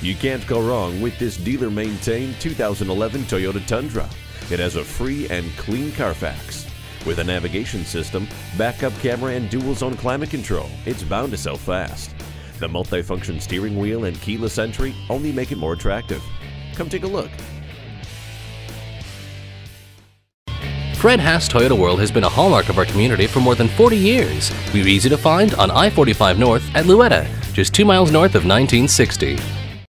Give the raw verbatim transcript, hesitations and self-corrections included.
You can't go wrong with this dealer-maintained two thousand eleven Toyota Tundra. It has a free and clean Carfax. With a navigation system, backup camera, and dual-zone climate control, it's bound to sell fast. The multi-function steering wheel and keyless entry only make it more attractive. Come take a look. Fred Haas Toyota World has been a hallmark of our community for more than forty years. We're easy to find on I forty-five North at Louetta, just two miles north of nineteen sixty.